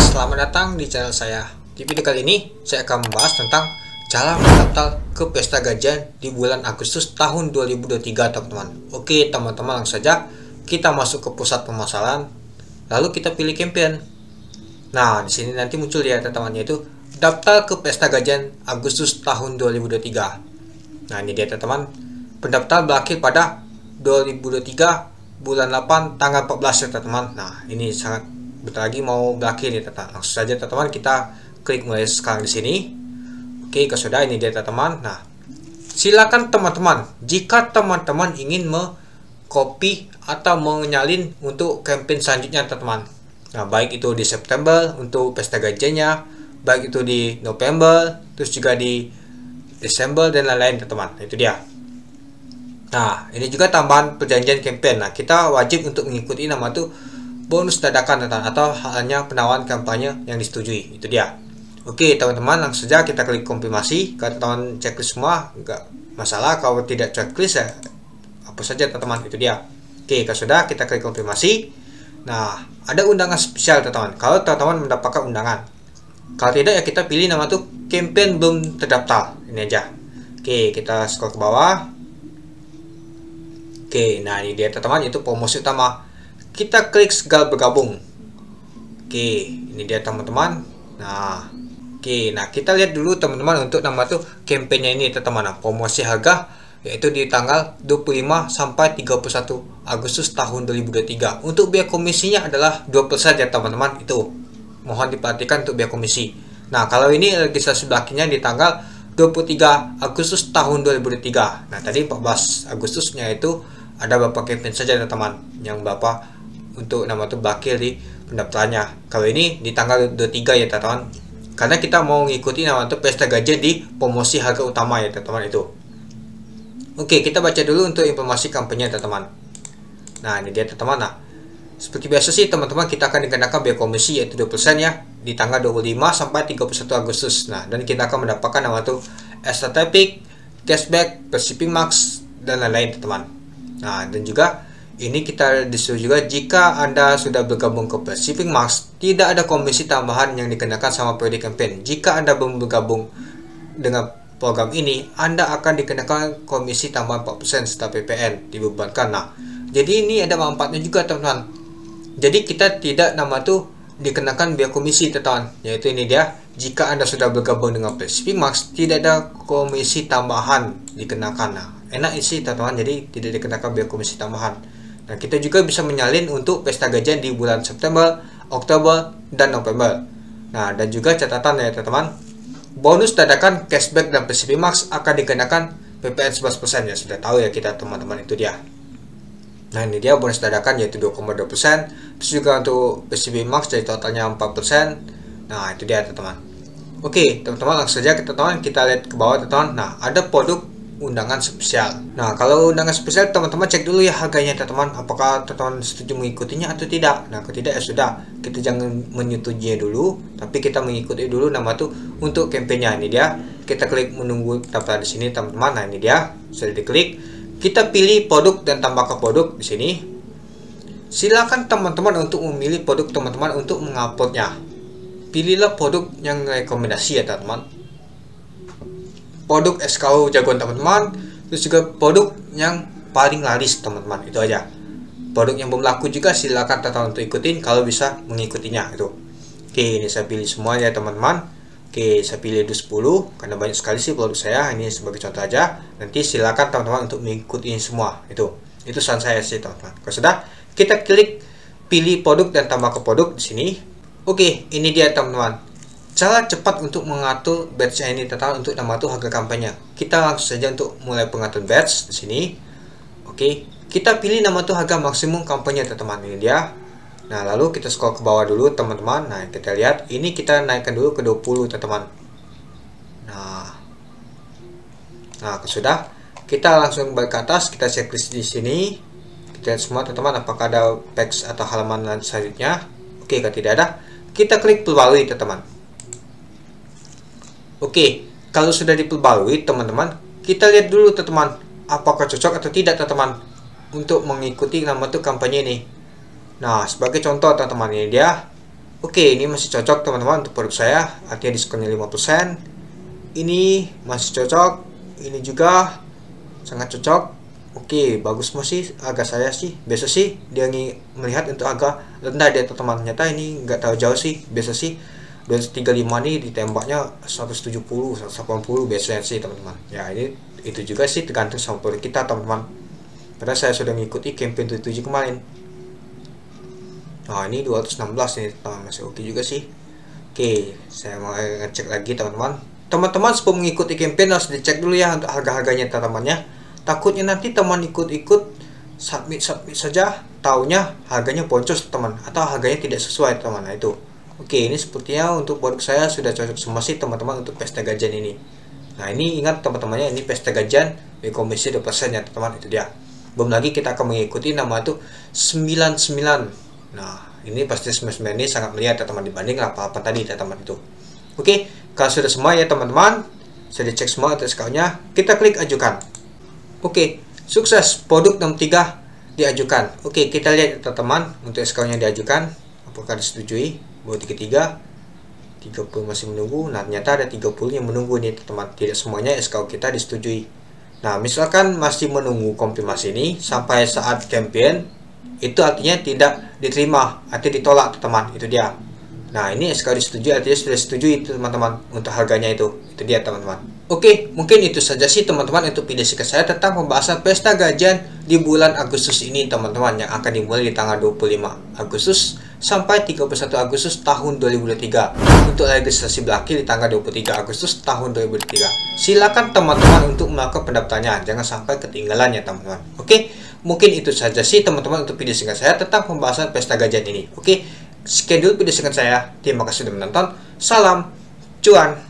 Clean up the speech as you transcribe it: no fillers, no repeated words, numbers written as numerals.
Selamat datang di channel saya. Di video kali ini saya akan membahas tentang cara mendaftar ke pesta gajian di bulan Agustus tahun 2023, teman-teman. Oke, teman-teman, langsung saja kita masuk ke pusat pemasaran, lalu kita pilih campaign. Nah, di sini nanti muncul ya, teman-teman, yaitu daftar ke pesta gajian Agustus tahun 2023. Nah, ini dia, teman-teman. Pendaftar berakhir pada 2023 bulan 8 tanggal 14 ya, teman-teman. Nah, ini sangat bentar lagi mau berakhir ya, teman-teman. Langsung saja, teman-teman, kita klik mulai sekarang di sini. Oke, kalau sudah, ini dia, teman-teman. Nah, silakan teman-teman, jika teman-teman ingin copy atau menyalin untuk campaign selanjutnya, teman-teman. Nah, baik itu di September untuk pesta gajiannya, baik itu di November, terus juga di Desember dan lain-lain, teman-teman. Itu dia. Nah, ini juga tambahan perjanjian campaign. Nah, kita wajib untuk mengikuti nama tuh bonus dadakan, teman-teman, atau hanya penawaran kampanye yang disetujui. Itu dia. Oke, teman-teman, langsung saja kita klik konfirmasi. Kalau teman-teman checklist semua, enggak masalah. Kalau tidak checklist ya apa saja, teman-teman. Itu dia. Oke, kalau sudah, kita klik konfirmasi. Nah, ada undangan spesial, teman-teman. Kalau teman-teman mendapatkan undangan. Kalau tidak ya kita pilih nama tuh campaign belum terdaftar. Ini aja. Oke, kita scroll ke bawah. Oke, nah ini dia, teman-teman, itu promosi utama. Kita klik segala bergabung. Oke, ini dia, teman-teman. Nah, oke, nah kita lihat dulu, teman-teman, untuk nama tuh campaignnya ini, teman-teman. Nah, promosi harga yaitu di tanggal 25 sampai 31 Agustus tahun 2023. Untuk biaya komisinya adalah 2% ya, teman-teman. Itu mohon diperhatikan untuk biaya komisi. Nah, kalau ini registrasi berakhirnya di tanggal 23 Agustus tahun 2023. Nah, tadi 14 Agustusnya itu ada beberapa campaign saja, teman-teman, yang Bapak untuk nama itu berakhir di pendaftarannya. Kalau ini di tanggal 23 ya, teman-teman, karena kita mau ngikuti nama itu pesta gajian di promosi harga utama ya, teman-teman. Itu oke, kita baca dulu untuk informasi kampanye, teman-teman. Nah, ini dia, teman-teman. Nah, seperti biasa sih, teman-teman, kita akan dikenakan biaya komisi yaitu 2% ya di tanggal 25 sampai 31 Agustus. Nah, dan kita akan mendapatkan nama itu extra traffic, cashback, shipping max dan lain-lain, teman-teman. Nah, dan juga ini kita disuruh juga jika Anda sudah bergabung ke Shipping Max, tidak ada komisi tambahan yang dikenakan sama periode campaign. Jika Anda belum bergabung dengan program ini, Anda akan dikenakan komisi tambahan 4% serta PPN dibebankan. Nah, jadi ini ada manfaatnya juga, teman-teman. Jadi kita tidak nama tuh dikenakan biaya komisi, teman-teman. Yaitu ini dia, jika Anda sudah bergabung dengan Shipping Max, tidak ada komisi tambahan dikenakan. Nah, enak isi, teman-teman, jadi tidak dikenakan biaya komisi tambahan. Nah, kita juga bisa menyalin untuk pesta gajian di bulan September, Oktober, dan November. Nah, dan juga catatan ya, teman-teman, bonus dadakan, cashback, dan Shipping Max akan dikenakan PPN 11% ya. Sudah tahu ya kita, teman-teman, itu dia. Nah, ini dia bonus dadakan yaitu 2,2%. Terus juga untuk Shipping Max jadi totalnya 4%. Nah, itu dia, teman-teman. Oke, teman-teman, langsung saja teman-teman kita lihat ke bawah, teman-teman. Nah, ada produk undangan spesial. Nah, kalau undangan spesial, teman-teman cek dulu ya harganya, teman-teman, apakah teman-teman setuju mengikutinya atau tidak. Nah, kalau tidak ya sudah, kita jangan menyetujuinya dulu, tapi kita mengikuti dulu nama tuh untuk campaignnya. Ini dia, kita klik menunggu daftar di sini, teman-teman. Nah, ini dia, sudah diklik. Kita pilih produk dan tambahkan produk di sini. Silakan teman-teman untuk memilih produk teman-teman untuk menguploadnya. Pilihlah produk yang rekomendasi ya, teman-teman. Produk SKU jagoan teman-teman, terus juga produk yang paling laris, teman-teman. Itu aja. Produk yang belum laku juga silakan teman-teman untuk ikutin kalau bisa mengikutinya itu. Oke, ini saya pilih semua ya, teman-teman. Oke, saya pilih 10 karena banyak sekali sih produk saya. Ini sebagai contoh aja. Nanti silakan teman-teman untuk mengikuti semua itu. Itu saran saya sih, teman-teman. Kalau sudah, kita klik pilih produk dan tambah ke produk di sini. Oke, ini dia, teman-teman. Cara cepat untuk mengatur batch ini, teman-teman, untuk nama tuh harga kampanye. Kita langsung saja untuk mulai pengaturan batch di sini. Oke, kita pilih nama tuh harga maksimum kampanye, teman-teman. Ini dia. Nah, lalu kita scroll ke bawah dulu, teman-teman. Nah, kita lihat ini kita naikkan dulu ke 20, teman-teman. Nah, sudah, kita langsung balik ke atas, kita checklist di sini. Kita lihat semua, teman-teman, apakah ada page atau halaman selanjutnya. Oke, kalau tidak ada, kita klik perbarui, teman-teman. Oke, kalau sudah diperbarui, teman-teman, kita lihat dulu, teman-teman, apakah cocok atau tidak, teman-teman, untuk mengikuti nama tuh kampanye ini. Nah, sebagai contoh, teman-teman, ini dia. Oke, ini masih cocok teman-teman untuk produk saya, artinya diskonnya 5%. Ini masih cocok, ini juga sangat cocok. Oke, bagus masih agak saya sih, biasa sih dia melihat untuk agak rendah dia teman. Ternyata ini nggak tahu jauh sih, biasa sih 235 nih ditembaknya 170, 180 biasanya sih teman-teman. Ya ini itu juga sih tergantung sama produk kita teman-teman. Karena saya sudah mengikuti campaign 77 kemarin. Nah ini 216 nih teman, masih oke juga sih. Oke, saya mau ngecek lagi teman-teman. Teman-teman sebelum mengikuti campaign harus dicek dulu ya untuk harga-harganya teman-teman. Takutnya nanti teman ikut-ikut submit saja, taunya harganya boncos teman, atau harganya tidak sesuai teman. Nah itu. Oke, ini sepertinya untuk produk saya sudah cocok semua sih teman-teman untuk pesta gajian ini. Nah ini ingat teman-temannya, ini pesta gajian komisi 2% ya teman-teman, itu dia. Belum lagi kita akan mengikuti nama itu 99. Nah ini pasti 99 ini sangat melihat ya teman dibanding apa-apa tadi ya teman itu. Oke, kalau sudah semua ya teman-teman, saya dicek semua untuk discountnya, kita klik ajukan. Oke, sukses, produk nomor 3 diajukan. Oke, kita lihat teman-teman untuk discountnya diajukan, apakah disetujui. Baru 33, 30 masih menunggu. Nah ternyata ada 30 yang menunggu nih teman-teman, tidak semuanya SKU kita disetujui. Nah misalkan masih menunggu konfirmasi ini sampai saat campaign, itu artinya tidak diterima, artinya ditolak teman, itu dia. Nah ini SKU disetujui artinya sudah setuju itu teman-teman untuk harganya itu dia teman-teman. Oke, mungkin itu saja sih teman-teman untuk video singkat saya tentang pembahasan pesta gajian di bulan Agustus ini teman-teman, yang akan dimulai di tanggal 25 Agustus sampai 31 Agustus tahun 2023. Untuk registrasi berakhir di tanggal 23 Agustus tahun 2023. Silakan teman-teman untuk melakukan pendaftarannya, jangan sampai ketinggalan ya teman-teman. Oke, mungkin itu saja sih teman-teman untuk video singkat saya tentang pembahasan pesta gajian ini. Oke, sekian dulu video singkat saya. Terima kasih sudah menonton. Salam cuan.